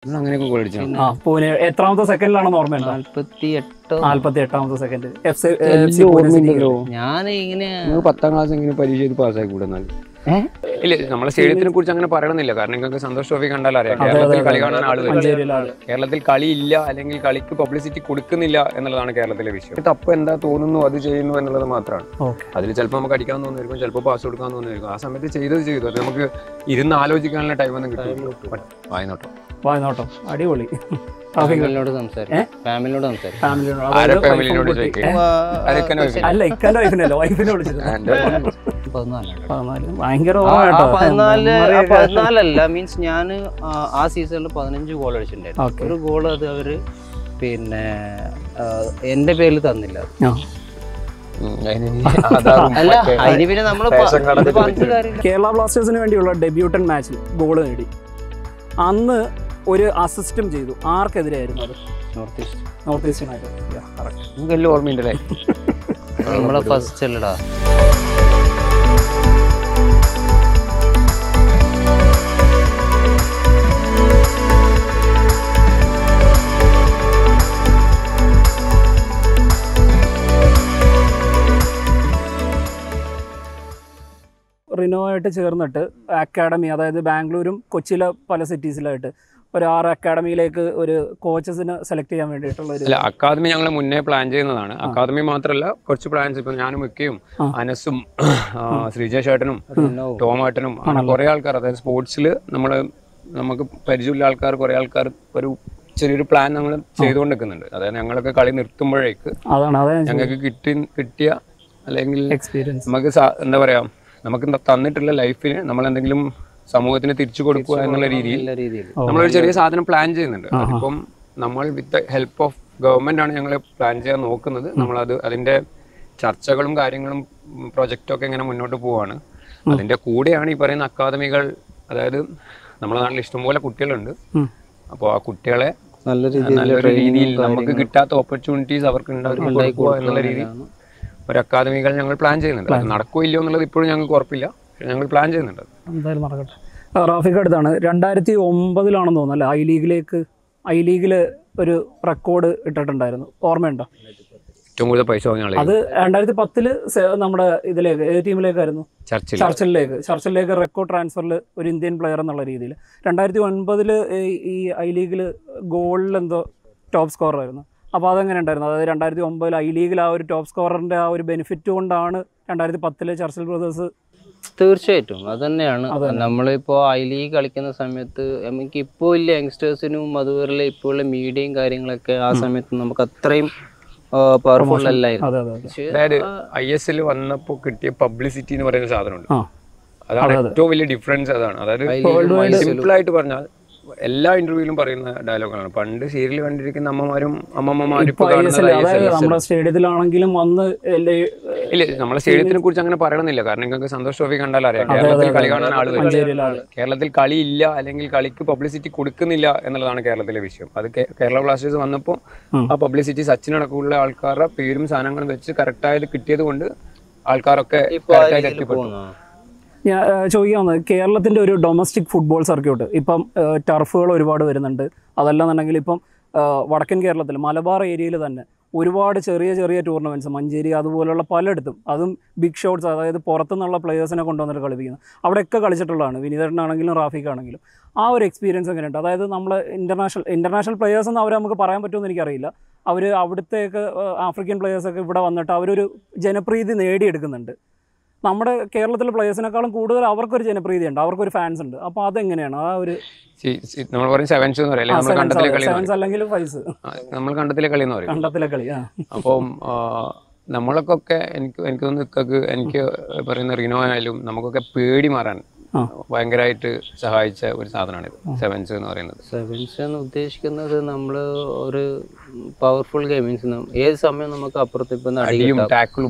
അങ്ങനെയൊക്കെ ഗോൾ അടിച്ചു. പൂനെ എത്രാമത്തെ സെക്കൻഡിലാണെന്ന് ഓർമ്മയുണ്ടോ? 48ാമത്തെ സെക്കൻഡ്. ഞാൻ ഇങ്ങനെ 10ാം ക്ലാസ് ഇങ്ങനെ പരീക്ഷ ചെയ്ത് പാസ്സായി കൂടെ. ഇല്ല, നമ്മളെ സ്റ്റേഡിയത്തിനെ കുറിച്ച് അങ്ങനെ പറയണമെന്നില്ല. കാരണം നിങ്ങൾക്ക് സന്തോഷ് ട്രോഫി കണ്ടാൽ അറിയാം, കേരളത്തിൽ കളി കാണാൻ ആള് വരും. കേരളത്തിൽ കളിയില്ല അല്ലെങ്കിൽ കളിക്ക് പബ്ലിസിറ്റി കൊടുക്കുന്നില്ല എന്നുള്ളതാണ് കേരളത്തിലെ വിഷയം. തപ്പ് എന്താ തോന്നുന്നു അത് ചെയ്യുന്നു എന്നുള്ളത് മാത്രമാണ്. അതിൽ ചിലപ്പോൾ നമുക്ക് അടിക്കാൻ തോന്നുമായിരിക്കും, ചിലപ്പോൾ പാസ് കൊടുക്കാൻ തോന്നുമായിരിക്കും. ആ സമയത്ത് ചെയ്തു അത് നമുക്ക് ഇരുന്ന് ആലോചിക്കാനുള്ള ടൈമൊന്നും കിട്ടും. വായനോട്ടം അടിപൊളി. ഫാമിലിനോട് സംസാരിക്കും. അല്ല, ഇക്കാന്റെ വൈഫിനല്ലോ, വൈഫിനെ വിളിച്ചത്. 14 മീൻസ് ഞാൻ ആ സീസണിൽ 15 ഗോൾ അടിച്ചിട്ടുണ്ടായിരുന്നു. ഒരു ഗോൾ അത് അവര് പിന്നെ എന്റെ പേരിൽ തന്നില്ല. അല്ല, അതിന് പിന്നെ നമ്മള് കേരള ബ്ലാസ്റ്റേഴ്സിന് വേണ്ടിയുള്ള ഡെബ്യൂട്ടൻ മാച്ചിൽ ഗോൾ നേടി. അന്ന് ഒരു അസിസ്റ്റും ചെയ്തു. ആർക്കെതിരെയായിരുന്നു അത്? North east United. ഓർമ്മയുണ്ടല്ലേ? നമ്മളെ ഫസ്റ്റ് അല്ലടാ. റിനോയായിട്ട് ചേർന്നിട്ട് അക്കാഡമി, അതായത് ബാംഗ്ലൂരും കൊച്ചിയിലെ പല സിറ്റീസിലായിട്ട് ഒരു 6 അക്കാഡമിയിലേക്ക് ഒരു കോച്ചസിനെ സെലക്ട് ചെയ്യാൻ വേണ്ടിയിട്ടുള്ള ഒരു അക്കാദമി ഞങ്ങൾ മുന്നേ പ്ലാൻ ചെയ്യുന്നതാണ്. അക്കാദമി മാത്രമല്ല, കുറച്ച് പ്ലാൻസ് ഇപ്പം ഞാനും മിക്കയും അനസും ശ്രീജേഷേട്ടനും ടോമാട്ടനും അങ്ങനെ കുറേ ആൾക്കാർ, അതായത് സ്പോർട്സിൽ നമുക്ക് പരിചയമുള്ള ആൾക്കാർ കുറേ ആൾക്കാർ ഒരു ചെറിയൊരു പ്ലാൻ നമ്മൾ ചെയ്തുകൊണ്ടിരിക്കുന്നുണ്ട്. അതായത് ഞങ്ങളൊക്കെ കളി നിർത്തുമ്പോഴേക്ക് ഞങ്ങൾക്ക് കിട്ടിയ അല്ലെങ്കിൽ എക്സ്പീരിയൻസ് നമുക്ക് എന്താ പറയാ, നമുക്ക് തന്നിട്ടുള്ള ലൈഫിന് നമ്മൾ എന്തെങ്കിലും സമൂഹത്തിന് തിരിച്ചു കൊടുക്കുക എന്നുള്ള രീതിയിൽ നമ്മളൊരു ചെറിയ സാധനം പ്ലാൻ ചെയ്യുന്നുണ്ട്. അതിപ്പം നമ്മൾ വിത്ത് ഹെൽപ്പ് ഓഫ് ഗവൺമെന്റ് ആണ് ഞങ്ങൾ പ്ലാൻ ചെയ്യാൻ നോക്കുന്നത്. നമ്മളത് അതിന്റെ ചർച്ചകളും കാര്യങ്ങളും പ്രൊജക്റ്റൊക്കെ ഇങ്ങനെ മുന്നോട്ട് പോവാണ്. അതിന്റെ കൂടെയാണ് ഈ പറയുന്ന അക്കാദമികൾ. അതായത് നമ്മുടെ നാട്ടിൽ ഇഷ്ടംപോലെ കുട്ടികളുണ്ട്. അപ്പോൾ ആ കുട്ടികളെ നല്ലൊരു രീതിയിൽ നമുക്ക് കിട്ടാത്ത ഓപ്പർച്യൂണിറ്റീസ് അവർക്ക് ഉണ്ടാക്കുക എന്നുള്ള രീതിയിൽ ഒരു അക്കാദമികൾ ഞങ്ങൾ പ്ലാൻ ചെയ്യുന്നുണ്ട്. അത് നടക്കോ ഇല്ലയോ എന്നുള്ളത് ഇപ്പോഴും ഞങ്ങൾക്ക് ഉറപ്പില്ല, പക്ഷെ ഞങ്ങൾ പ്ലാൻ ചെയ്യുന്നുണ്ട്. എന്തായാലും നടക്കട്ടെ. റാഫിക്ക് അടുത്താണ് 2009 തോന്നുന്നല്ലേ ഐ ലീഗിൽ ഒരു റെക്കോർഡ് ഇട്ടിട്ടുണ്ടായിരുന്നു, ഓർമ്മയുണ്ടോ? ഏറ്റവും കൂടുതൽ പൈസ വാങ്ങിയ ആളെ. അത് 2010 നമ്മുടെ ഇതിലേക്ക് ടീമിലേക്കായിരുന്നു, ചർച്ചിലേക്ക് റെക്കോർഡ് ട്രാൻസ്ഫറിൽ ഒരു ഇന്ത്യൻ പ്ലെയർ എന്നുള്ള രീതിയിൽ. 2009 ഈ ഐ ലീഗിൽ ഗോളിൽ എന്തോ ടോപ്പ് സ്കോറർ ആയിരുന്നു. അപ്പോൾ അതെങ്ങനെ ഉണ്ടായിരുന്നു? അതായത് 2009 ഐ ലീഗിൽ ആ ഒരു ടോപ്പ് സ്കോററിൻ്റെ ആ ഒരു ബെനിഫിറ്റ് കൊണ്ടാണ് 2010 ചർച്ചിൽ ബ്രദേഴ്സ്. തീർച്ചയായിട്ടും അത് തന്നെയാണ്. നമ്മളിപ്പോ ഐ ലീഗ് കളിക്കുന്ന സമയത്ത് നമുക്ക് ഇപ്പോൾ ഇല്ല യങ്സ്റ്റേഴ്സിനും അതുപോലെ ഇപ്പോൾ ഉള്ള മീഡിയയും കാര്യങ്ങളൊക്കെ ആ സമയത്ത് നമുക്ക് അത്രയും പവർഫുൾ അല്ലായിരുന്നു. അതായത് ISL വന്നപ്പോൾ കിട്ടിയ പബ്ലിസിറ്റി എന്ന് പറയുന്ന സാധനമുണ്ട്. അതാണ് ഏറ്റവും വലിയ ഡിഫറൻസ്. അതാണ്, അതായത് സിമ്പിൾ ആയിട്ട് പറഞ്ഞാൽ എല്ലാ ഇന്റർവ്യൂവിലും പറയുന്ന ഡയലോഗാണ്. പണ്ട് സീരിയൽ കണ്ടിരിക്കുന്ന അമ്മമാരും അമ്മമ്മമാരും നമ്മുടെ സ്റ്റേഡിയത്തിലാണെങ്കിലും വന്ന് ഇല്ല, നമ്മളെ സ്റ്റേഡിയത്തിനെ കുറിച്ച് അങ്ങനെ പറയണമെന്നില്ല. കാരണം നിങ്ങൾക്ക് സന്തോഷ് ട്രോഫി കണ്ടാൽ അറിയാം, കേരളത്തിൽ കളി കാണാൻ ആള് വരും. കേരളത്തിൽ കളിയില്ല അല്ലെങ്കിൽ കളിക്ക് പബ്ലിസിറ്റി കൊടുക്കുന്നില്ല എന്നുള്ളതാണ് കേരളത്തിലെ വിഷയം. അത് കേരള ബ്ലാസ്റ്റേഴ്സ് വന്നപ്പോൾ ആ പബ്ലിസിറ്റി സച്ചിനടക്കമുള്ള ആൾക്കാരുടെ പേരും സാധനങ്ങളും വെച്ച് കറക്റ്റായത് കിട്ടിയത് കൊണ്ട് ആൾക്കാരൊക്കെ കറക്റ്റായിട്ട് എത്തിപ്പെട്ടു. ഞാൻ ചോദിക്കാവുന്നത്, കേരളത്തിൻ്റെ ഒരു ഡൊമസ്റ്റിക് ഫുട്ബോൾ സർക്യൂട്ട് ഇപ്പം ടർഫുകൾ ഒരുപാട് വരുന്നുണ്ട്. അതല്ലാന്നുണ്ടെങ്കിൽ ഇപ്പം വടക്കൻ കേരളത്തിൽ മലബാർ ഏരിയയിൽ തന്നെ ഒരുപാട് ചെറിയ ടൂർണമെൻറ്റ്സ്, മഞ്ചേരി അതുപോലുള്ള പലയിടത്തും, അതും ബിഗ് ഷോട്ട്സ്, അതായത് പുറത്തുനിന്നുള്ള പ്ലേയേഴ്സിനെ കൊണ്ടുവന്നിട്ട് കളിപ്പിക്കുന്നത്. അവിടെയൊക്കെ കളിച്ചിട്ടുള്ളതാണ്, വിനീതനാണെങ്കിലും റാഫിക്കാണെങ്കിലും. ആ ഒരു എക്സ്പീരിയൻസ് എങ്ങനെയുണ്ട്? അതായത് നമ്മൾ ഇൻ്റർനാഷണൽ പ്ലേയേഴ്സ് എന്ന് അവരെ നമുക്ക് പറയാൻ പറ്റുമെന്ന് എനിക്കറിയില്ല. അവർ അവിടുത്തെയൊക്കെ ആഫ്രിക്കൻ പ്ലേയേഴ്സൊക്കെ ഇവിടെ വന്നിട്ട് അവരൊരു ജനപ്രീതി നേടിയെടുക്കുന്നുണ്ട്. നമ്മുടെ കേരളത്തിലെ പ്ലേയേഴ്സിനേക്കാളും കൂടുതൽ അവർക്കൊരു ജനപ്രീതി ഉണ്ട്, അവർക്കൊരു ഫാൻസ് ഉണ്ട്. അപ്പോൾ അതെങ്ങനെയാണ് ആ ഒരു കണ്ടത്തിലെ കളി? അപ്പം നമ്മളൊക്കെ എനിക്ക് തോന്നുന്നു എനിക്ക് പറയുന്ന റിനോ ആയാലും നമുക്കൊക്കെ പേടി മാറാൻ ഭയങ്കരമായിട്ട് സഹായിച്ച ഒരു സാധനമാണ് സെവൻസ് എന്ന് പറയുന്നത്. സെവൻസ് എന്ന് ഉദ്ദേശിക്കുന്നത് നമ്മൾ ഒരു പവർഫുൾ ഗെയിം, മീൻസ് ഏത് സമയം നമുക്ക് അപ്പുറത്ത് ഇപ്പം അടിയും ടാക്കിളും.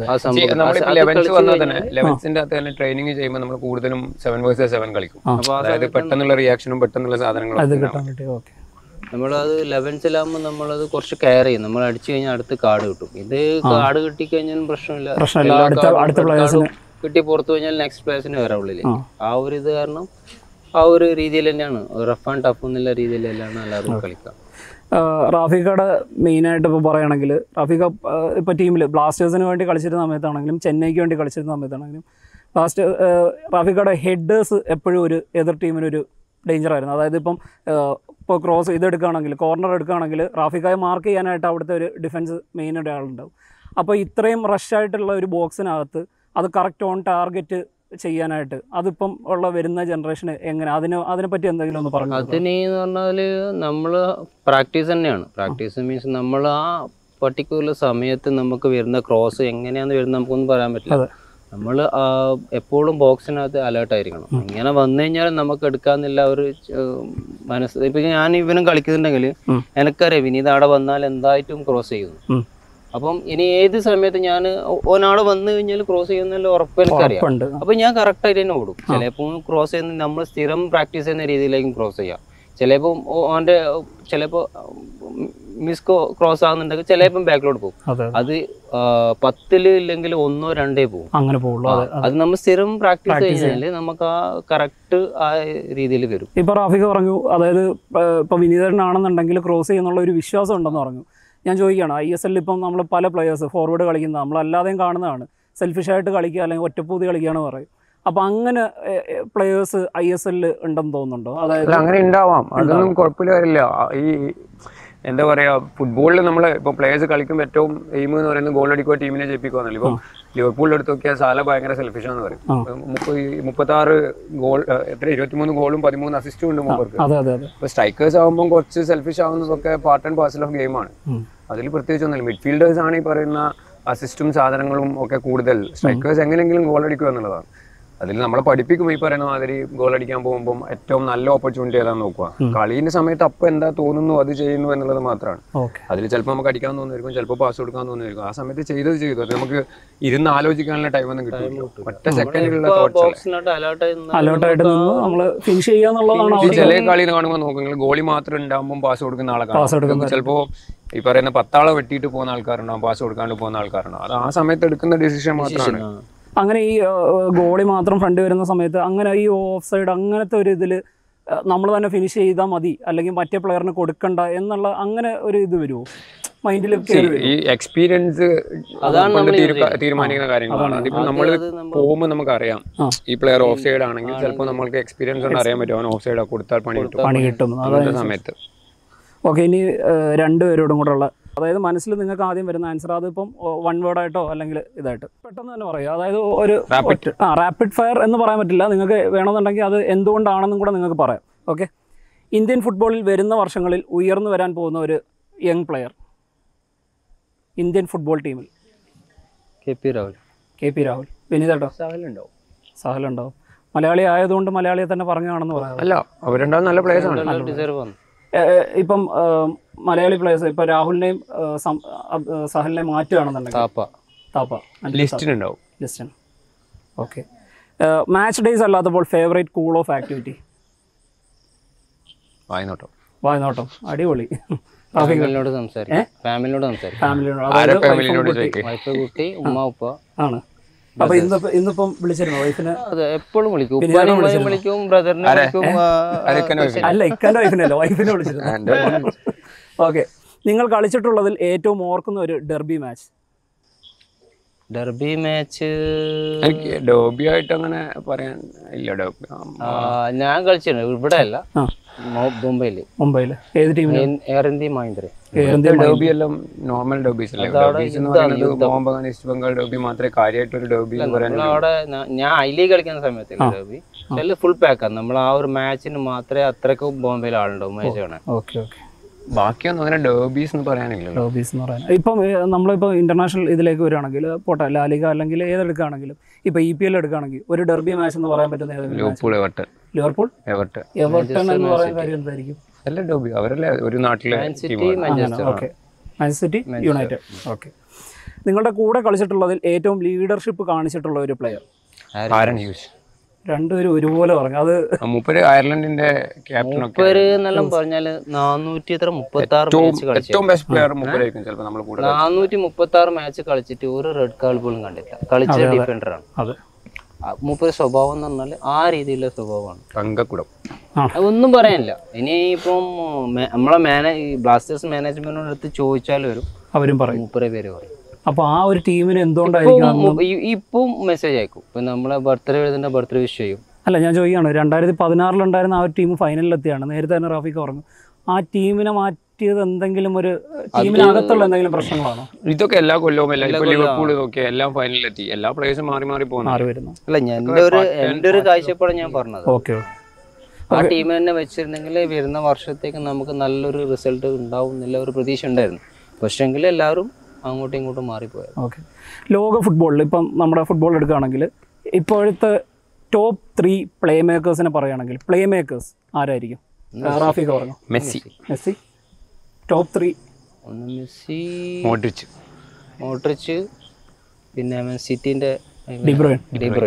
ലെവൻസിന്റെ അകത്ത് തന്നെ ട്രെയിനിങ് ചെയ്യുമ്പോൾ നമ്മൾ കൂടുതലും 7vs7 കളിക്കും. അതായത് പെട്ടെന്നുള്ള റിയാക്ഷനും പെട്ടെന്നുള്ള സാധനങ്ങളും നമ്മളത് 11സിലാകുമ്പോൾ നമ്മളത് കുറച്ച് കെയർ ചെയ്യും. നമ്മൾ അടിച്ചു കഴിഞ്ഞാൽ അടുത്ത് കാർഡ് കിട്ടും. ഇത് കാർഡ് കിട്ടിക്കഴിഞ്ഞാലും പ്രശ്നമില്ല, കിട്ടി പുറത്തു കഴിഞ്ഞാൽ നെക്സ്റ്റ് പ്ലേസിന് വരാം ഉള്ളില്. ആ ഒരു ഇത് കാരണം ആ ഒരു രീതിയിൽ തന്നെയാണ്, റഫ് ആൻഡ് ടഫ് എന്നുള്ള രീതിയിലെല്ലാം എല്ലാവരും കളിക്കുക. റാഫിക്കയുടെ മെയിനായിട്ട് ഇപ്പോൾ പറയുകയാണെങ്കിൽ റാഫിക്ക ഇപ്പോൾ ടീമിൽ ബ്ലാസ്റ്റേഴ്സിന് വേണ്ടി കളിച്ചിരുന്ന സമയത്താണെങ്കിലും ചെന്നൈക്ക് വേണ്ടി കളിച്ചിരുന്ന സമയത്താണെങ്കിലും റാഫിക്കയുടെ ഹെഡേഴ്സ് എപ്പോഴും ഒരു എതിർ ടീമിനൊരു ഡേഞ്ചറായിരുന്നു. അതായത് ഇപ്പോൾ ക്രോസ് ഇതെടുക്കുകയാണെങ്കിൽ കോർണർ എടുക്കുകയാണെങ്കിൽ റാഫിക്കായെ മാർക്ക് ചെയ്യാനായിട്ട് അവിടുത്തെ ഒരു ഡിഫൻസ് മെയിൻ ഒരാളുണ്ടാവും. അപ്പോൾ ഇത്രയും റഷായിട്ടുള്ള ഒരു ബോക്സിനകത്ത് അത് കറക്റ്റ് ഓൺ ടാർഗറ്റ് ചെയ്യാനായിട്ട് അതിപ്പം ഉള്ള വരുന്ന ജനറേഷന് എങ്ങനെ അതിനെപ്പറ്റി എന്തെങ്കിലും ഒന്ന് പറഞ്ഞു? അതിനെന്ന് പറഞ്ഞാൽ നമ്മൾ പ്രാക്ടീസ് തന്നെയാണ്. പ്രാക്ടീസ് മീൻസ് നമ്മൾ ആ പർട്ടിക്കുലർ സമയത്ത് നമുക്ക് വരുന്ന ക്രോസ് എങ്ങനെയാണെന്ന് വരുന്നത് നമുക്കൊന്നും പറയാൻ പറ്റില്ല. നമ്മൾ എപ്പോഴും ബോക്സിനകത്ത് അലേർട്ടായിരിക്കണം. ഇങ്ങനെ വന്നു കഴിഞ്ഞാൽ നമുക്ക് എടുക്കാന്നില്ല ഒരു മനസ്സ്. ഇപ്പം ഞാൻ ഇവനും കളിക്കുന്നുണ്ടെങ്കിൽ എനിക്കറിയാം വിനീത് അവിടെ വന്നാൽ എന്തായിട്ടും ക്രോസ് ചെയ്യുന്നു. അപ്പം ഇനി ഏത് സമയത്ത് ഞാൻ ഒരാൾ വന്നു കഴിഞ്ഞാൽ ക്രോസ് ചെയ്യുന്നതിൽ ഉറപ്പ് എനിക്കറിയാം. അപ്പം ഞാൻ കറക്റ്റായിട്ട് തന്നെ ഓടും. ചിലപ്പോൾ ക്രോസ് ചെയ്യുന്ന നമ്മൾ സ്ഥിരം പ്രാക്ടീസ് ചെയ്യുന്ന രീതിയിലേക്കും ക്രോസ് ചെയ്യാം. ചിലപ്പോൾ ഓൻ്റെ ചിലപ്പോൾ ക്രോസ് ആകുന്നുണ്ടെങ്കിൽ ചിലപ്പം ബാക്കിലോട്ട് പോകും. അത് 10 ഇല്ലെങ്കിൽ 1 or 2 പോകും. അങ്ങനെ പോകുള്ളൂ. അത് നമ്മൾ സ്ഥിരം പ്രാക്ടീസ് കഴിഞ്ഞാൽ നമുക്ക് ആ കറക്റ്റ് ആ രീതിയിൽ വരും. ഇപ്പൊ റാഫിക്ക് പറഞ്ഞു, അതായത് ഇപ്പൊ വിനീതനാണെന്നുണ്ടെങ്കിൽ ക്രോസ് ചെയ്യുന്നുള്ള ഒരു വിശ്വാസം ഉണ്ടെന്ന് പറഞ്ഞു. ഞാൻ ചോദിക്കുകയാണ്, ISL ഇപ്പം നമ്മൾ പല പ്ലെയേഴ്സ് ഫോർവേഡ് കളിക്കുന്നത് നമ്മളല്ലാതെയും കാണുന്നതാണ്, സെൽഫിഷായിട്ട് കളിക്കുക അല്ലെങ്കിൽ ഒറ്റപ്പൂതി കളിക്കുകയാണ് പറയും. അപ്പൊ അങ്ങനെ പ്ലെയേഴ്സ് ISL ഉണ്ടെന്ന് തോന്നുന്നുണ്ടോ? അതായത് അങ്ങനെ ഉണ്ടാവാം, അതൊന്നും കുഴപ്പമില്ല വരില്ല. ഈ എന്താ പറയാ, ഫുട്ബോളിൽ നമ്മൾ ഇപ്പോൾ പ്ലേയേഴ്സ് കളിക്കുമ്പോൾ ഏറ്റവും എയിം എന്ന് പറയുന്നത് ഗോൾ അടിക്കുക, ടീമിനെ ജയിപ്പിക്കുകയെന്നല്ല. ഇപ്പം ലിവർപൂളിൽ എടുത്ത് നോക്കിയാൽ സാല ഭയങ്കര സെൽഫിഷാന്ന് പറയും. 36 ഗോൾ 23 ഗോളും 13 അസിസ്റ്റും ഉണ്ട് മൂപ്പർക്ക്. ഇപ്പൊ സ്ട്രൈക്കേഴ്സ് ആകുമ്പോൾ കുറച്ച് സെൽഫിഷ് ആവുന്നതൊക്കെ പാർട്ട് ആൻഡ് പാർസൽ ഓഫ് ഗെയിമാണ്. അതിൽ പ്രത്യേകിച്ചൊന്നുമില്ല. മിഡ്ഫീൽഡേഴ്സ് ആണ് ഈ പറയുന്ന അസിസ്റ്റും സാധനങ്ങളും ഒക്കെ കൂടുതൽ. സ്ട്രൈക്കേഴ്സ് എങ്ങനെയെങ്കിലും ഗോൾ അടിക്കുക എന്നുള്ളതാണ്. അതിൽ നമ്മളെ പഠിപ്പിക്കും ഈ പറയുന്ന മാതിരി ഗോൾ അടിക്കാൻ പോകുമ്പോൾ ഏറ്റവും നല്ല ഓപ്പർച്യൂണിറ്റി ഏതാന്ന് നോക്കുക. കളീന്റെ സമയത്ത് അപ്പം എന്താ തോന്നുന്നു അത് ചെയ്യുന്നു എന്നുള്ളത് മാത്രമാണ്. അതിൽ ചിലപ്പോൾ നമുക്ക് അടിക്കാൻ തോന്നുമായിരിക്കും, ചിലപ്പോൾ പാസ് കൊടുക്കാൻ തോന്നുമായിരിക്കും. ആ സമയത്ത് ചെയ്തു അത് നമുക്ക് ഇരുന്ന് ആലോചിക്കാനുള്ള ടൈം ഒന്നും കിട്ടില്ല. ഒറ്റ സെക്കൻഡിലുള്ള അലേർട്ടായിട്ട് നമ്മള് ഫിനിഷ് ചെയ്യാന്നുള്ളതാണ്. ചില കളി കാണുമ്പോൾ നോക്കുക, ഗോളി മാത്രം ഉണ്ടാകുമ്പോൾ പാസ് കൊടുക്കുന്ന ആളെ കാണും. ചിലപ്പോൾ ഈ പറയുന്ന 10 ആളെ വെട്ടിയിട്ട് പോകുന്ന ആൾക്കാരുണ്ടാവും, പാസ് കൊടുക്കാണ്ട് പോകുന്ന ആൾക്കാരുണ്ടാവും. അത് ആ സമയത്ത് എടുക്കുന്ന ഡിസിഷൻ മാത്രമാണ്. അങ്ങനെ ഈ ഗോളി മാത്രം ഫ്രണ്ട് വരുന്ന സമയത്ത് അങ്ങനെ ഈ ഓഫ് സൈഡ് അങ്ങനത്തെ ഒരു ഇതിൽ നമ്മൾ തന്നെ ഫിനിഷ് ചെയ്താൽ മതി, അല്ലെങ്കിൽ മറ്റേ പ്ലെയറിന് കൊടുക്കണ്ട എന്നുള്ള അങ്ങനെ ഒരു ഇത് വരുമോ മൈൻഡിൽ? ഈ എക്സ്പീരിയൻസ് തീരുമാനിക്കുന്ന കാര്യങ്ങളാണ്. അതിപ്പോ നമ്മൾ പോകുമ്പോൾ നമുക്കറിയാം ഈ പ്ലെയർ ഓഫ് സൈഡ് ആണെങ്കിൽ ചിലപ്പോൾ നമ്മൾക്ക് എക്സ്പീരിയൻസ് കൊണ്ട് അറിയാൻ പറ്റും അവൻ ഓഫ് സൈഡ് കൊടുത്താൽ പണി കിട്ടും സമയത്ത്. ഓക്കെ, ഇനി രണ്ടുപേരോടും കൂടെ ഉള്ള, അതായത് മനസ്സിൽ നിങ്ങൾക്ക് ആദ്യം വരുന്ന ആൻസർ അതിപ്പം 1 വേർഡായിട്ടോ അല്ലെങ്കിൽ ഇതായിട്ട് പെട്ടെന്ന് തന്നെ പറയുക. അതായത് ഒരു റാപ്പിഡ് ഫയർ എന്ന് പറയാൻ പറ്റില്ല, നിങ്ങൾക്ക് വേണമെന്നുണ്ടെങ്കിൽ അത് എന്തുകൊണ്ടാണെന്നും കൂടെ നിങ്ങൾക്ക് പറയാം. ഓക്കെ, ഇന്ത്യൻ ഫുട്ബോളിൽ വരുന്ന വർഷങ്ങളിൽ ഉയർന്നു വരാൻ പോകുന്ന ഒരു യങ് പ്ലെയർ ഇന്ത്യൻ ഫുട്ബോൾ ടീമിൽ? KP രാഹുൽ. വിനീതേട്ടോ? സഹലുണ്ടാവും. മലയാളി ആയതുകൊണ്ട് മലയാളിയെ തന്നെ പറഞ്ഞാണെന്ന് പറയാം. അല്ല, അവരുണ്ടാവും നല്ല പ്ലേയേഴ്സ് ആണ്. ഇപ്പം മലയാളി പ്ലേയേഴ്സ് ഇപ്പൊ രാഹുലിനെയും സഹലിനെയും മാറ്റുകയാണെന്നുണ്ടെങ്കിൽ ലിസ്റ്റിന്. ഓക്കെ, മാച്ച് ഡേയ്സ് അല്ലാത്തപ്പോൾ ഫേവറേറ്റ് കൂൾ ഓഫ് ആക്ടിവിറ്റി? വായനോട്ടം. അടിപൊളി. ആണ്. അപ്പൊ ഇന്നിപ്പം വിളിച്ചിരുന്നു വൈഫിനെ? എപ്പോഴും വിളിക്കും, ബ്രദറിനെ വിളിക്കും. അല്ല, ഇക്കൻ്റെ വൈഫിനല്ല, വൈഫിനെ വിളിച്ചിരുന്നു. ഓക്കെ, നിങ്ങൾ കളിച്ചിട്ടുള്ളതിൽ ഏറ്റവും ഓർക്കുന്ന ഒരു ഡെർബി മാച്ച്? ഡെർബി ആയിട്ട് അങ്ങനെ പറയാൻ ഇല്ല. ഞാൻ കളിച്ചിട്ടുണ്ട്, ഇവിടെ അല്ല, മുംബൈയിൽ. ഏത് ടീമിന്? Air India Mahindra. ഡെർബി എല്ലാം നോർമൽ ഡെർബീസ് അല്ലേ? ഡെർബീസ് എന്ന് പറയുന്നത് ബോംബെ ഈസ്റ്റ് ബംഗാൾ ഡെർബി മാത്രമേ കാര്യമായിട്ടൊരു ഡെർബി എന്ന് പറയുന്നത്. അവിടെ ഞാൻ ഐ കളിക്കുന്ന സമയത്ത് ഡെർബി ഫുൾ പാക്കാണ്. നമ്മൾ ആ ഒരു മാച്ചിന് മാത്രമേ അത്രയ്ക്കും ബോംബെയിൽ ആളുണ്ടാവും മാച്ച് കാണാൻ. ബാക്കിയൊന്നും അങ്ങനെ ഡെർബീസ് എന്ന് പറയാനില്ല. ഇപ്പം നമ്മളിപ്പോൾ ഇന്റർനാഷണൽ ഇതിലേക്ക് വരികയാണെങ്കിൽ പോട്ടെ, ലാലിഗ അല്ലെങ്കിൽ ഏതെടുക്കുകയാണെങ്കിലും ഇപ്പൊ EPL എടുക്കുകയാണെങ്കിൽ ഒരു ഡെർബി മാച്ച് എന്ന് പറയാൻ പറ്റുന്ന ലിവർപൂൾ എവർട്ടൺ എന്ന് പറയുന്ന കാര്യം എന്തായിരിക്കും? അവരല്ലേ ഒരു നാട്ടിലെ മാഞ്ചസ്റ്റർ സിറ്റി യുണൈറ്റഡ്. ഓക്കെ, നിങ്ങളുടെ കൂടെ കളിച്ചിട്ടുള്ളതിൽ ഏറ്റവും ലീഡർഷിപ്പ് കാണിച്ചിട്ടുള്ള ഒരു പ്ലെയർ? രണ്ടുപേരും ഒരുപോലെ പറഞ്ഞു. അത് അയർലൻഡിന്റെ ക്യാപ്റ്റൻ പറഞ്ഞാല് 436 മാച്ച് കളിച്ചിട്ട് ഒരു റെഡ് കാർഡ് പോലും കണ്ടില്ല. കളിച്ച ഡിഫൻഡറാണ്. മൂപ്പര് സ്വഭാവം എന്ന് പറഞ്ഞാൽ ആ രീതിയിലുള്ള സ്വഭാവമാണ്. തങ്കക്കുടം ഒന്നും പറയാനില്ല. ഇനി ഇപ്പം നമ്മളെ ബ്ലാസ്റ്റേഴ്സ് മാനേജ്മെന്റിനോട് അടുത്ത് ചോദിച്ചാൽ വരും, അവരും പറയും, മൂപ്പരെ പേര് പറയും. അപ്പൊ ആ ഒരു ടീമിന് എന്തുകൊണ്ടായിരിക്കും ഇപ്പം മെസ്സേജ് അയക്കും. ഇപ്പൊ നമ്മളെ ബർത്ത്ഡേ എഴുതുന്ന ബർത്ത്ഡേ വിഷ് ചെയ്യും. അല്ല, ഞാൻ ചോദിക്കുകയാണ്, 2016 ആ ഒരു ടീം ഫൈനലിലെത്തിയാണ്. നേരത്തെ തന്നെ റാഫിക്ക് പറഞ്ഞു, ആ ടീമിനെ മാറ്റിയത് എന്തെങ്കിലും ഒരു ടീമിനകത്തുള്ള എന്തെങ്കിലും പ്രശ്നങ്ങളാണോ? ഇതൊക്കെ എല്ലാ കൊല്ലവും ലിവർപൂൾ നോക്കിയാൽ എല്ലാം ഫൈനലിലെത്തി, എല്ലാ പ്ലേയേഴ്സും മാറി മാറി വരുന്നു. അല്ല, എൻ്റെ ഒരു കാഴ്ചപ്പാട് ഞാൻ പറഞ്ഞത്. ഓക്കെ, ആ ടീം തന്നെ വെച്ചിരുന്നെങ്കിൽ വരുന്ന വർഷത്തേക്ക് നമുക്ക് നല്ലൊരു റിസൾട്ട് ഉണ്ടാവും എന്നുള്ള ഒരു പ്രതീക്ഷ ഉണ്ടായിരുന്നു. പക്ഷേങ്കിൽ എല്ലാവരും അങ്ങോട്ടും ഇങ്ങോട്ടും മാറിപ്പോയത്. ഓക്കെ, ലോക ഫുട്ബോളിൽ ഇപ്പം നമ്മുടെ ഫുട്ബോൾ എടുക്കുകയാണെങ്കിൽ ഇപ്പോഴത്തെ ടോപ്പ് 3 പ്ലേ മേക്കേഴ്സിനെ പറയുകയാണെങ്കിൽ പ്ലേ മേക്കേഴ്സ് ആരായിരിക്കും? റാഫിക്ക് പറഞ്ഞു. Messi top 3. ഒന്ന് മെസ്സി, മോഡ്രിച്ച്, പിന്നെ സിറ്റിന്റെ ഡിബ്രോയിൻ.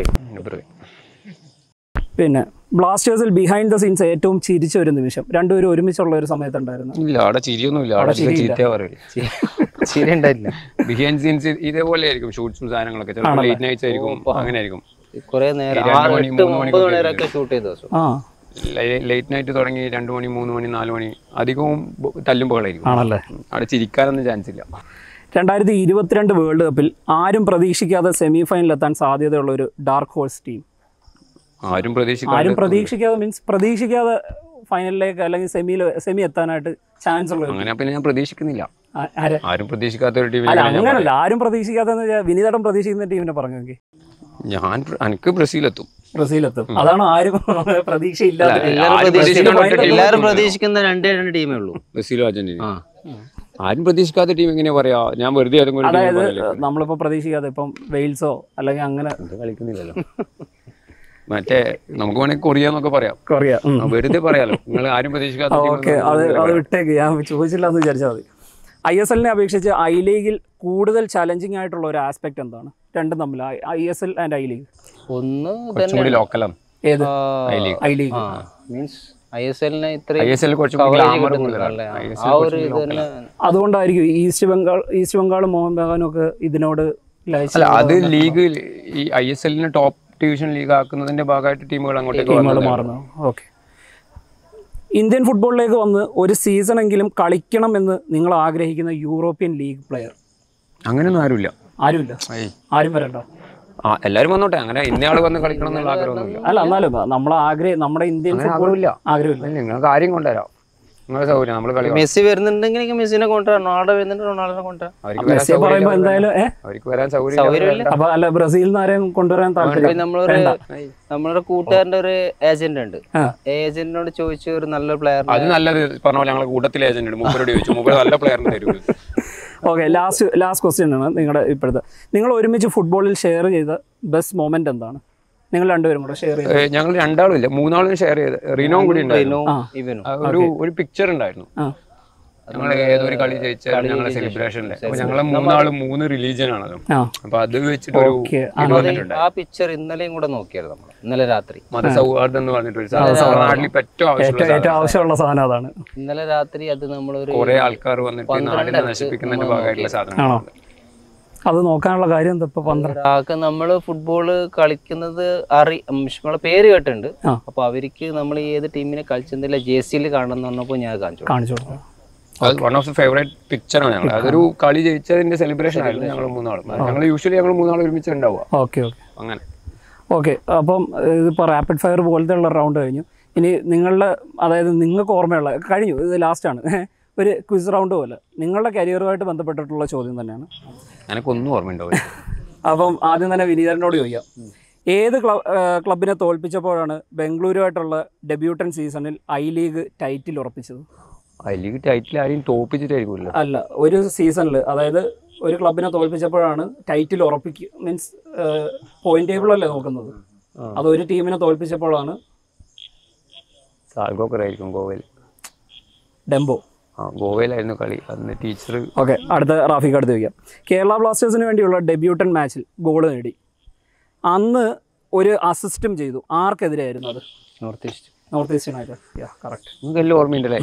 പിന്നെ ബ്ലാസ്റ്റേഴ്സിൽ ബിഹൈൻഡ് ദ സീൻസ് ഏറ്റവും ചിരിച്ച ഒരു നിമിഷം രണ്ടുപേരും ഒരുമിച്ചുള്ള ഒരു സമയത്തുണ്ടായിരുന്നു? ഇല്ല, അവിടെ ചിരിയൊന്നുമില്ല, അവിടെ ചീത്ത പറയില്ല. ചിരി ഉണ്ടായില്ല. ബിഹൈൻഡ് സീൻസ് ഇതേപോലെ ആയിരിക്കും, ഷൂട്ട്സും സാധനങ്ങളൊക്കെ ചിലപ്പോൾ ലേറ്റ് നൈറ്റ്സ് ആയിരിക്കും, അങ്ങനെ ആയിരിക്കും. കുറെ നേരം 8-9 മണിവരെയൊക്കെ ഷൂട്ട് ചെയ്ത ദിവസം. ലേറ്റ് നൈറ്റ് തുടങ്ങി 2 മണി 3 മണി 4 മണി അധികവും തല്ലുമ്പോഴായിരിക്കും. ആണല്ലേ? അവിടെ ചിരിക്കാനൊന്നും ചാൻസ് ഇല്ല. 2022 വേൾഡ് കപ്പിൽ ആരും പ്രതീക്ഷിക്കാതെ സെമി ഫൈനലിൽ എത്താൻ സാധ്യതയുള്ള ഒരു ഡാർക്ക് ഹോഴ്സ് ടീം. ആരും പ്രതീക്ഷിക്കാതെ മീൻസ് പ്രതീക്ഷിക്കാതെ ഫൈനലിലേക്ക് അല്ലെങ്കിൽ സെമി എത്താനായിട്ട് ചാൻസ് ഉള്ളത്. അങ്ങനെ പിന്നെ ഞാൻ പ്രതീക്ഷിക്കുന്നില്ല. ആരും പ്രതീക്ഷിക്കാത്ത ഒരു ടീം. അങ്ങനല്ല, ആരും പ്രതീക്ഷിക്കാത്ത വിനീതേട്ടൻ പ്രതീക്ഷിക്കുന്ന ടീമിനെ പറഞ്ഞു. എനിക്ക് ബ്രസീലെത്തും. അതാണ് ആരും പ്രതീക്ഷയില്ലാത്ത. എല്ലാവരും പ്രതീക്ഷിക്കുന്ന 2 ടീമേ ഉള്ളൂ, ബ്രസീലും അർജന്റീന. ആരും പ്രതീക്ഷിക്കാത്ത ടീം എങ്ങനെ പറയാ? ഞാൻ വെറുതെ അതായത് നമ്മളിപ്പോ പ്രതീക്ഷിക്കാതെ ഇപ്പം വെയിൽസോ അല്ലെങ്കിൽ അങ്ങനെ കളിക്കുന്നില്ലല്ലോ. മറ്റേ നമുക്ക് വേണമെങ്കിൽ കൊറിയ എന്നൊക്കെ പറയാം. വെറുതെ പറയാലോ, നിങ്ങൾ ആരും പ്രതീക്ഷിക്കാത്ത. ഓക്കെ, അത് വിട്ടേക്ക്, ഞാൻ ചോദിച്ചില്ല എന്ന് വിചാരിച്ചാൽ മതി. ISL അപേക്ഷിച്ച് ഐ ലീഗിൽ കൂടുതൽ ചലഞ്ചിങ് ആയിട്ടുള്ള ഒരു ആസ്പെക്ട് എന്താണ്? രണ്ടും തമ്മിൽ, ISL ആൻഡ് ഐ ലീഗ്. ഒന്ന് ലോക്കലാണ്. ഏത്? ഐ ലീഗ് മീൻസ് ISL അതുകൊണ്ടായിരിക്കും ഈസ്റ്റ് ബംഗാളും മോഹൻ ബഗാനും ഒക്കെ ഇതിനോട് അത് ലീഗ് ഈ ISL ടോപ്പ് ഡിവിഷൻ ലീഗ് ആക്കുന്നതിന്റെ ഭാഗമായിട്ട് ടീമുകൾ അങ്ങോട്ടേക്ക് മാറുന്നു. ഓക്കെ, ഇന്ത്യൻ ഫുട്ബോളിലേക്ക് വന്ന് ഒരു സീസണെങ്കിലും കളിക്കണം എന്ന് നിങ്ങൾ ആഗ്രഹിക്കുന്ന യൂറോപ്യൻ ലീഗ് പ്ലെയർ? അങ്ങനെയൊന്നും ആരുമില്ല. ആരും വരണ്ടോ? എല്ലാരും വന്നോട്ടെ, അങ്ങനെ ഇന്നയാള് വന്ന് കളിക്കണം എന്നുള്ള ആഗ്രഹമൊന്നുമില്ല. അല്ല, എന്നാലും നമ്മുടെ ഇന്ത്യൻ ആഗ്രഹമില്ല. നിങ്ങൾക്ക് ആരും കൊണ്ടുവരാം, നിങ്ങളുടെ സൗകര്യം. നമ്മൾ കളി മെസ്സി വരുന്നുണ്ടെങ്കിൽ മെസ്സിനെ കൊണ്ടുവരാം, റൊണാൾഡോ വരുന്നുണ്ട് റൊണാൾഡോനെ കൊണ്ടുവരാം. അവർക്ക് വരാൻ സൗകര്യം. അപ്പൊ അല്ല, ബ്രസീലിൽ നിന്ന് ആരെയും കൊണ്ടുവരാൻ താല്പര്യം? നമ്മളുടെ കൂട്ടുകാരന്റെ ഒരു ഏജന്റ് ഉണ്ട്, ഏജന്റിനോട് ചോദിച്ചു ഒരു നല്ലൊരു പ്ലെയർ. അത് നല്ലത് പറഞ്ഞ പോലെ ഞങ്ങളുടെ കൂട്ടത്തിലെ ഏജന്റ് ഉണ്ട്, മൂപ്പരോട് ചോദിച്ചു, മൂപ്പര് നല്ല പ്ലെയറിന് തരും. ഓക്കെ, ലാസ്റ്റ് ക്വസ്റ്റ്യൻ ആണ് നിങ്ങളുടെ ഇപ്പോഴത്തെ. നിങ്ങൾ ഒരുമിച്ച് ഫുട്ബോളിൽ ഷെയർ ചെയ്ത ബെസ്റ്റ് മൊമെന്റ് എന്താണ്? നിങ്ങൾ രണ്ടുപേരും കൂടെ ഷെയർ ചെയ്ത്? ഞങ്ങൾ 2 ആളും ഇല്ല, 3 ആളും ഷെയർ ചെയ്ത്. റീനോം കൂടി ഉണ്ടായിരുന്നു. ഒരു പിക്ചർ ഉണ്ടായിരുന്നു. ഞങ്ങൾ ഏതൊരു കളി ജയിച്ചാൽ ഞങ്ങളെ സെലിബ്രേഷനിലെ. അപ്പൊ ഞങ്ങളെ 3 ആളും 3 റിലീജിയൻ ആണല്ലോ. അപ്പൊ അത് വെച്ചിട്ട് ആ പിക്ചർ ഇന്നലെയും കൂടെ നോക്കിയായിരുന്നു നമ്മൾ, ഇന്നലെ രാത്രി. മതസൗഹാർദ്ദം എന്ന് പറഞ്ഞിട്ട് ഏറ്റവും ആവശ്യമുള്ള സാധനം അതാണ്. ഇന്നലെ രാത്രി അത് നമ്മളൊരു കുറെ ആൾക്കാർ വന്നിട്ട് നാടിനെ നശിപ്പിക്കുന്നതിന്റെ ഭാഗമായിട്ടുള്ള സാധനമാണ്. അത് നോക്കാനുള്ള കാര്യം എന്താ? ഇപ്പൊ 12 നമ്മള് ഫുട്ബോള് കളിക്കുന്നത് നമ്മളെ പേര് കേട്ടിട്ടുണ്ട്. അപ്പൊ അവർക്ക് നമ്മൾ ഏത് ടീമിനെ കളിച്ചെന്നില്ല ജേഴ്സിയിൽ കാണണം പറഞ്ഞപ്പോ ഞാൻ കാണിച്ചു കൊടുത്തു. അത് വൺ ഓഫ് ദ ഫേവറേറ്റ് പിക്ചറാണ് ഞങ്ങൾ. അതൊരു കളി ജയിച്ചതിന്റെ സെലിബ്രേഷൻ ആയിരുന്നു. ഞങ്ങൾ 3 ആളും. ഞങ്ങൾ യൂഷ്വലി 3 ആളും ഒരുമിച്ച് ഉണ്ടാവുക. അങ്ങനെ. ഓക്കെ, അപ്പം ഇതിപ്പോൾ റാപ്പിഡ് ഫയർ പോലത്തെ ഉള്ള റൗണ്ട് കഴിഞ്ഞു. ഇനി നിങ്ങളുടെ, അതായത് നിങ്ങൾക്ക് ഓർമ്മയുള്ള കഴിഞ്ഞു, ഇത് ലാസ്റ്റാണ്, ഒരു ക്വിസ് റൗണ്ട് പോലെ നിങ്ങളുടെ കരിയറുമായിട്ട് ബന്ധപ്പെട്ടിട്ടുള്ള ചോദ്യം തന്നെയാണ്. എനിക്കൊന്നും ഓർമ്മയുണ്ടാവില്ല. അപ്പം ആദ്യം തന്നെ വിനീതനോട് ചോദിക്കാം. ഏത് ക്ലബിനെ തോൽപ്പിച്ചപ്പോഴാണ് ബംഗളൂരുമായിട്ടുള്ള ഡെബ്യൂട്ടൻ സീസണിൽ ഐ ലീഗ് ടൈറ്റിൽ ഉറപ്പിച്ചത്? ഐ ലീഗ് ടൈറ്റിൽ ആരെയും തോൽപ്പിച്ചിട്ടായിരിക്കുമല്ലോ. അല്ല, ഒരു സീസണിൽ, അതായത് ഒരു ക്ലബിനെ തോൽപ്പിച്ചപ്പോഴാണ് ടൈറ്റിൽ ഉറപ്പിക്കുക. മീൻസ് പോയിന്റ് ടേബിൾ അല്ലേ നോക്കുന്നത്, അത് ഒരു ടീമിനെ തോൽപ്പിച്ചപ്പോഴാണ്. ഗോവയിൽ ഡെംബോ. ഗോവയിലായിരുന്നു കളി അന്ന് ടീച്ചർ. ഓക്കെ, അടുത്ത റാഫിക്ക് അടുത്ത് ചോദിക്കാം. കേരള ബ്ലാസ്റ്റേഴ്സിന് വേണ്ടിയുള്ള ഡെബ്യൂട്ടൻ മാച്ചിൽ ഗോൾ നേടി, അന്ന് ഒരു അസിസ്റ്റും ചെയ്തു. ആർക്കെതിരെയായിരുന്നു അത്? North east united. കറക്റ്റ്. നിങ്ങൾക്ക് എല്ലാം ഓർമ്മയുണ്ടല്ലേ?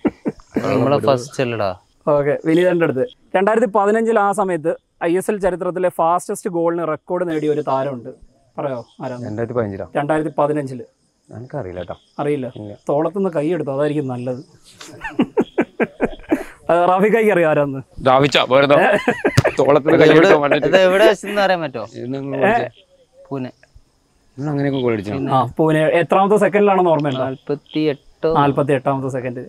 ഓക്കെ, വിനീതൻ്റെ അടുത്ത് 2015 ആ സമയത്ത് ISL ചരിത്രത്തിലെ ഫാസ്റ്റസ്റ്റ് ഗോളിന് റെക്കോർഡ് നേടിയ ഒരു താരമുണ്ട്. പറയാമോ ആരാണ്? 2015. എനിക്കറിയില്ല കേട്ടോ. അറിയില്ല. തോളത്തുനിന്ന് കൈ എടുത്തു, അതായിരിക്കും നല്ലത്. റാഫിക്കായിക്ക് അറിയാം ആരാന്ന്? പൂനെ. എത്രാമത്തെ സെക്കൻഡിലാണെന്ന് ഓർമ്മയുണ്ടോ? 48ാമത്തെ സെക്കൻഡ്.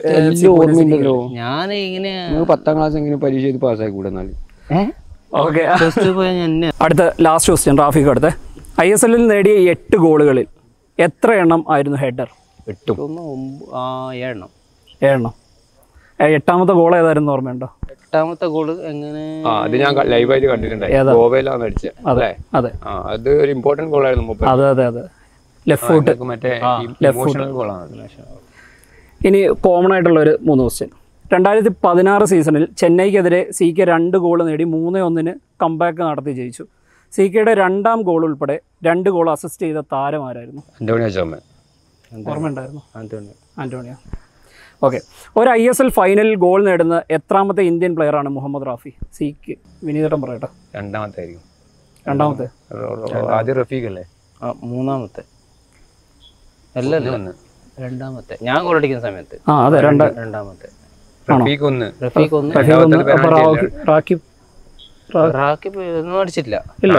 ഞാൻ ഇങ്ങനെ 10ാം ക്ലാസ് എങ്ങനെ പരീക്ഷ ചെയ്ത് പാസ്സായി കൂടെ. ഓക്കെ, അടുത്ത ലാസ്റ്റ് ക്വസ്റ്റ്യൻ റാഫിക്ക്. അടുത്ത ISL നേടിയ 8 ഗോളുകളിൽ എത്ര എണ്ണം ആയിരുന്നു ഹെഡർ? 7 എണ്ണം. 7 എണ്ണം. 8ാമത്തെ ഗോൾ ഏതായിരുന്നു ഓർമ്മയുണ്ടോ? 8ാമത്തെ ഗോള് എങ്ങനെ? അത് ഞാൻ ലൈവായിട്ട് കണ്ടിട്ടുണ്ടായി. ഗോവയിലാണ് അടിച്ചത്. അതെ അതെ, അത് ഒരു ഇമ്പോർട്ടന്റ് ഗോളായിരുന്നു. അതെ അതെ അതെ, ലെഫ്റ്റ് ഫുട്ട്. മറ്റേ ഗോളാണ്. ഇനി കോമൺ ആയിട്ടുള്ള ഒരു 3 ക്വസ്റ്റ്യൻ. 2016 സീസണിൽ ചെന്നൈക്കെതിരെ CK 2 ഗോൾ നേടി 3-1 കംബാക്ക് നടത്തി ജയിച്ചു. CKയുടെ 2ാം ഗോൾ ഉൾപ്പെടെ 2 ഗോൾ അസിസ്റ്റ് ചെയ്ത താരമാരായിരുന്നു? ഓർമ്മയുണ്ടായിരുന്നു? ആന്റോണിയോ. ഓക്കെ, ഒരു ISL ഫൈനലിൽ ഗോൾ നേടുന്ന എത്രാമത്തെ ഇന്ത്യൻ പ്ലെയറാണ് മുഹമ്മദ് റാഫി? CK വിനീതേട്ടൻ പറയട്ടെ. രണ്ടാമത്തെ. ആദ്യം റഫീഖ് അല്ലേ? മൂന്നാമത്തെ. രണ്ടാമത്തെ. ഞാൻ ഗോൾ അടിക്കുന്ന സമയത്ത്. അതെ, രണ്ടാമത്തെ. റഫീഖ് ഒന്ന്. അടിച്ചിട്ടില്ല.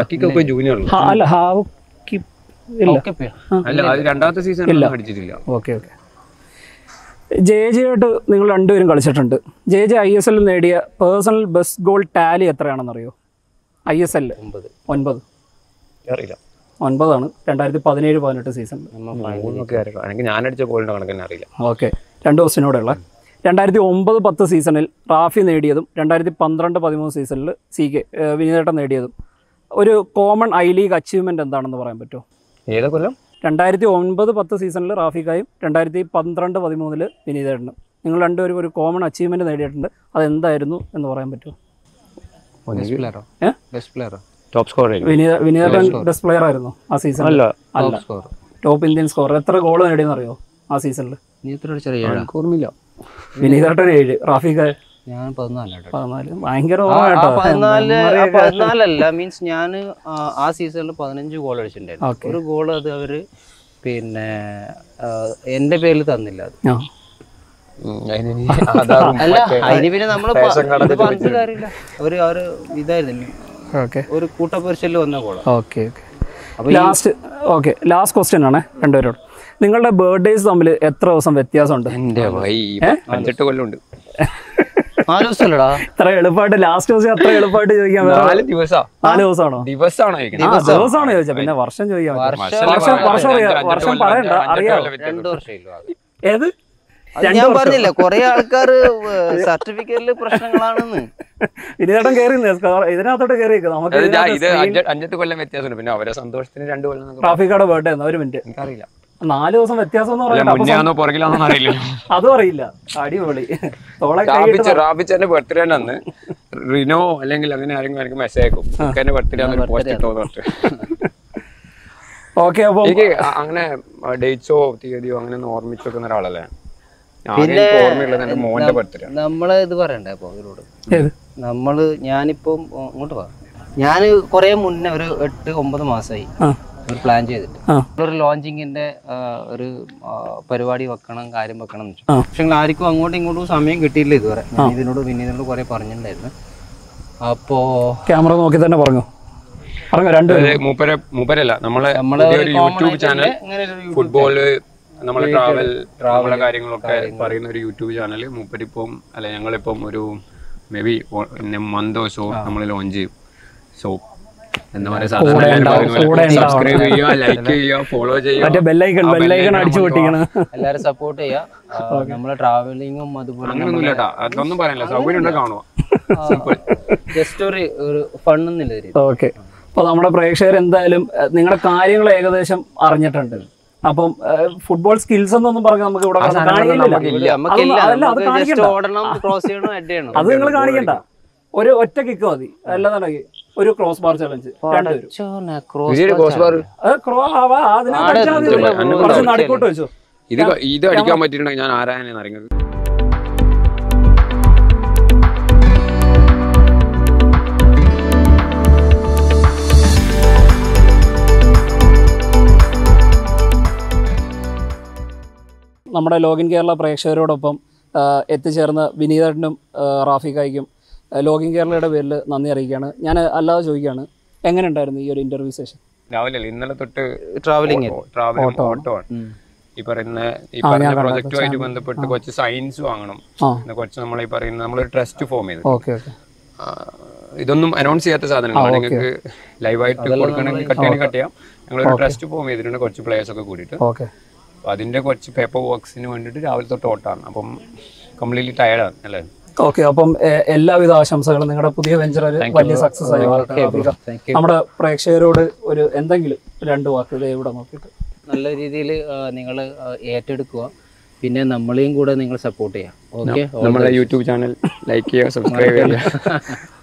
രണ്ടാമത്തെ സീസൺ അടിച്ചിട്ടില്ല. Okay okay. JJ-ആയിട്ട് നിങ്ങൾ രണ്ടുപേരും കളിച്ചിട്ടുണ്ട്. JJ ISL നേടിയ പേഴ്സണൽ ബെസ്റ്റ് ഗോൾ ടാലി എത്രയാണെന്ന് അറിയോ? ISL 9. അറിയില്ല. 9ആണ് 2017-18 സീസണിൽ. ഞാനടിച്ച ഗോളിന്റെ കണക്കെന്നെ അറിയില്ല. ഓക്കെ, 2 ക്വസ്റ്റ്യനോടെയുള്ള. 2009-10 സീസണിൽ റാഫി നേടിയതും 2012-13 സീസണിൽ CK വിനീതേട്ടൻ നേടിയതും ഒരു കോമൺ ലീഗ് അച്ചീവ്മെന്റ് എന്താണെന്ന് പറയാൻ പറ്റുമോ? ഏതാ കൊല്ലം? 2009-10 സീസണിൽ റാഫിക്കായും 2012-13 വിനീതേട്ടനും. നിങ്ങൾ രണ്ടുപേരും ഒരു കോമൺ അച്ചീവ്മെന്റ് നേടിയിട്ടുണ്ട്. അതെന്തായിരുന്നു എന്ന് പറയാൻ പറ്റുമോ? വിനീതേട്ടൻ ബെസ്റ്റ് പ്ലെയർ ആയിരുന്നു ആ സീസണിൽ? അല്ല, ടോപ്പ് ഇന്ത്യൻ സ്കോർ. എത്ര ഗോൾ നേടിയെന്ന് അറിയോ ആ സീസണിൽ? ഓർമ്മയില്ല. വിനീതേട്ടൻ 7, റാഫിക്ക ഞാൻ 14. ഭയങ്കര 14 മീൻസ് ഞാൻ ആ സീസണിൽ 15 ഗോൾ അടിച്ചിട്ടുണ്ടായിരുന്നു. ഒരു ഗോൾ അത് അവര് പിന്നെ എന്റെ പേരിൽ തന്നില്ല. അല്ല, അതിന് പിന്നെ നമ്മള് പറഞ്ഞ കാര്യമില്ല. അവര് ഇതായിരുന്നില്ല, ഒരു കൂട്ടപരിശീലനം വന്ന ഗോളാണ്. Okay okay. ലാസ്റ്റ് ക്വസ്റ്റ്യൻ ആണ് രണ്ടുപേരോട്. നിങ്ങളുടെ ബർത്ത്ഡേസ് തമ്മിൽ എത്ര ദിവസം വ്യത്യാസമുണ്ട്? 5-8 കൊല്ലമുണ്ട്. 4 ദിവസമല്ലടാ. ഇത്ര എളുപ്പമായിട്ട് ലാസ്റ്റ് ദിവസം അത്ര എളുപ്പമായിട്ട് ചോദിക്കാൻ? 4 ദിവസമാണോ? ദിവസമാണോ ചോദിച്ചാ പിന്നെ വർഷം ചോദിക്കാൻ? വർഷം പറയണ്ട, അറിയാം. 2 വർഷമില്ല. ഏത്? ഞാൻ പറഞ്ഞില്ല, കുറെ ആൾക്കാര് സർട്ടിഫിക്കറ്റില് പ്രശ്നങ്ങളാണെന്ന്. ഇതിനകത്തോട്ട് കയറി ഇതിനകത്തോട്ട് കയറി നമുക്ക് 5-8 കൊല്ലം വ്യത്യാസമുണ്ട്. പിന്നെ അവരെ സന്തോഷത്തിന് 2 കൊല്ലം. റാഫിക്കയുടെ ബർത്ത്ഡേ എന്നാ? ഒരു മിനിറ്റ്, എനിക്കറിയില്ല. 4 ദിവസം വ്യത്യാസം എന്ന് പറയുന്നത് അതും അറിയില്ല. അടിപൊളി. റാഫിച്ചന്റെ ബർത്ത്ഡേ അന്ന് റിനോ അല്ലെങ്കിൽ അങ്ങനെ ആരെങ്കിലും മെസ്സേജ് അയക്കും, എന്റെ ബർത്ത്ഡേ പോസ്റ്റ് ഇട്ടോ. ഓക്കെ, അപ്പൊ എനിക്ക് അങ്ങനെ ഡേറ്റ്സോ തീയതിയോ അങ്ങനെ ഒന്ന് ഓർമ്മിച്ച് വെക്കുന്ന ഒരാളല്ലേ. പിന്നെ മോന്റെ ബർത്ത്ഡേ നമ്മള് ഇത് പറയണ്ടേ അപ്പൊ ഇവരോട്? ഞാനിപ്പം ഇങ്ങോട്ട് പറയാം. ഞാൻ കുറെ മുന്നേ ഒരു 8-9 മാസമായി ഒരു പ്ലാൻ ചെയ്തിട്ട് ഒരു ലോഞ്ചിങ്ങിന്റെ ഒരു പരിപാടി വെക്കണം, കാര്യം വെക്കണം എന്ന് വെച്ചു. പക്ഷെ ആർക്കും അങ്ങോട്ടും ഇങ്ങോട്ടും സമയം കിട്ടിയില്ല ഇതുവരെ. ഞാൻ വിനീതിനോട് കുറെ പറഞ്ഞിട്ടുണ്ടായിരുന്നു. അപ്പോ ക്യാമറ നോക്കി തന്നെ പറഞ്ഞു. മൂപ്പരല്ല, നമ്മളെ യൂട്യൂബ് ചാനൽ ഫുട്ബോള്, നമ്മളെ ട്രാവൽ കാര്യങ്ങളൊക്കെ പറയുന്ന ഒരു യൂട്യൂബ് ചാനൽ മൂപ്പരിപ്പം അല്ല ഞങ്ങളിപ്പം ഒരു മേ ബി മന്തോ ഷോ നമ്മൾ ലോഞ്ച് ചെയ്യും. സോ എന്താ പറയുക, സബ്സ്ക്രൈബ് ചെയ്യുക, ലൈക്ക് ചെയ്യുക, ഫോളോ ചെയ്യുക, എല്ലാവരും സപ്പോർട്ട് ചെയ്യുക. നമ്മളെ ട്രാവലിങ്ങും അതുപോലെ അങ്ങനൊന്നും ഇല്ലട്ടാ, അതൊന്നും പറയാനില്ല. സൗകര്യം ഉണ്ടോ കാണുക, ജസ്റ്റ് ഒരു ഫണ്ണെന്നില്ല. ഓക്കെ, അപ്പോൾ നമ്മുടെ പ്രേക്ഷകർ എന്തായാലും നിങ്ങളുടെ കാര്യങ്ങൾ ഏകദേശം അറിഞ്ഞിട്ടുണ്ട്. അപ്പം ഫുട്ബോൾ സ്കിൽസ് എന്നൊന്നും പറഞ്ഞാൽ നമുക്ക് ഇവിടെ അത് നിങ്ങൾ കാണിക്കണ്ട. ഒരു ഒറ്റ കിക്ക് മതി, അല്ലാന്നുണ്ടെങ്കിൽ ഒരു ക്രോസ് ബാർ ചലഞ്ച്. നടുക്കോട്ട് വെച്ചോ. ഇത് അടിക്കാൻ പറ്റിയിട്ടുണ്ടെങ്കിൽ ഞാൻ ആരാധന അറിയുന്നത്. നമ്മുടെ ലോഗിൻ കേരള പ്രേക്ഷകരോടൊപ്പം എത്തിച്ചേർന്ന വിനീതനും റാഫിക്കായ്ക്കും ലോഗിൻ കേരളയുടെ പേരിൽ നന്ദി അറിയിക്കുകയാണ്. ഞാൻ അല്ലാതെ ചോദിക്കുകയാണ്, എങ്ങനെ ഉണ്ടായിരുന്നു ഈ ഒരു ഇന്റർവ്യൂ സെഷൻ? രാവിലെ ഇന്നലെ തൊട്ട് ട്രാവലിംഗ് ഓട്ടോ ആണ്. ഈ പറയുന്ന പ്രൊജക്റ്റുമായിട്ട് ബന്ധപ്പെട്ട് കുറച്ച് സയൻസ് വാങ്ങണം, കുറച്ച് നമ്മൾ ഈ പറയുന്ന നമ്മളൊരു ട്രസ്റ്റ് ഫോം ചെയ്ത്. ഇതൊന്നും അനൗൺസ് ചെയ്യാത്ത സാധനങ്ങളാണ്. നിങ്ങൾക്ക് ലൈവായിട്ട് കൊടുക്കണമെങ്കിൽ കട്ട് ചെയ്യാം. ഞങ്ങളൊരു ട്രസ്റ്റ് ഫോം ചെയ്തിട്ടുണ്ട് കുറച്ച് പ്ലേയേഴ്സ് ഒക്കെ കൂടിയിട്ട്. അപ്പൊ അതിന്റെ കുറച്ച് പേപ്പർ വർക്ക്സിന് വേണ്ടിയിട്ട് രാവിലെ തൊട്ട് ഓട്ടാണ്. അപ്പം കംപ്ലീറ്റ്ലി ടയർഡാണ് അല്ലേ? ഓക്കെ, അപ്പം എല്ലാവിധ ആശംസകളും. നിങ്ങളുടെ പുതിയ വെഞ്ചർ വലിയ സക്സസ് ആയി. നമ്മുടെ പ്രേക്ഷകരോട് ഒരു എന്തെങ്കിലും 2 വാക്ക് ഇവിടെ നോക്കിയിട്ട്. നല്ല രീതിയിൽ നിങ്ങൾ ഏറ്റെടുക്കുക, പിന്നെ നമ്മളെയും കൂടെ നിങ്ങൾ സപ്പോർട്ട് ചെയ്യാം. ഓക്കെ, നമ്മുടെ യൂട്യൂബ് ചാനൽ ലൈക്ക് ചെയ്യുക, സബ്സ്ക്രൈബ് ചെയ്യുക.